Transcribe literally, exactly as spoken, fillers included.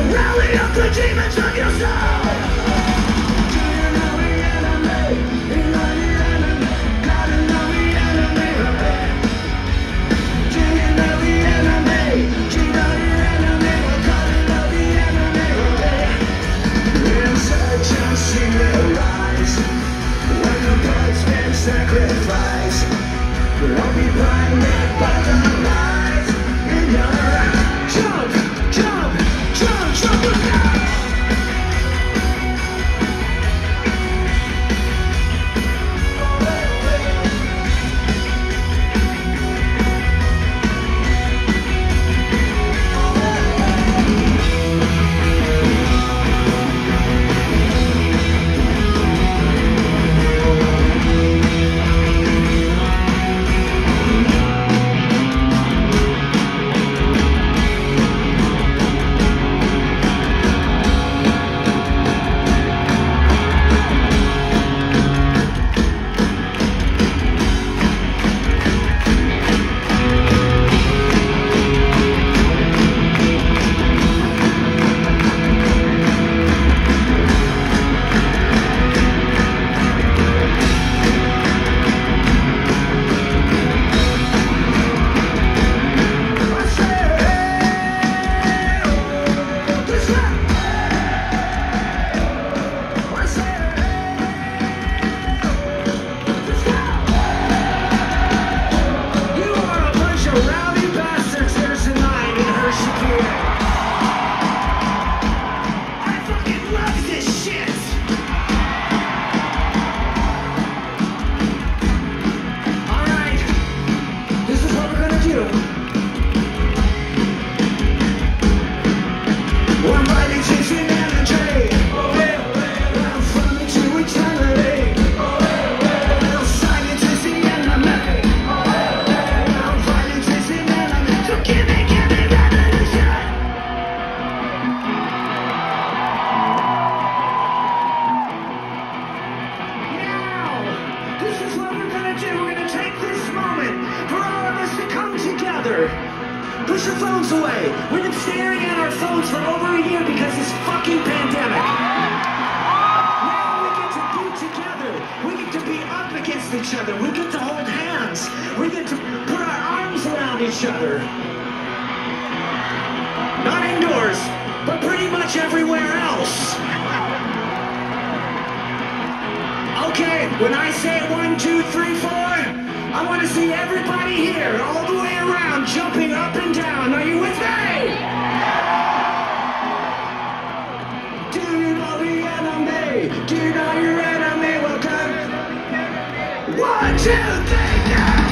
Rally up the demons of your soul. Do you know the enemy? You know the enemy. Gotta know the enemy. Do you know the enemy? Do you know the enemy? Well, gotta know the enemy. Insurgency will rise when the blood's been sacrificed. Don't be blinded by the lies in your eyes. Jump, jump, jump, jump with me. Push your phones away. We've been staring at our phones for over a year because this fucking pandemic. Now we get to be together. We get to be up against each other. We get to hold hands. We get to put our arms around each other. Not indoors, but pretty much everywhere else. Okay, when I say one, two, three, four, I want to see everybody here, all the way around, jumping up and down. Are you with me? Do you know the enemy? Do you know your enemy? Well, come. One, two, three, go!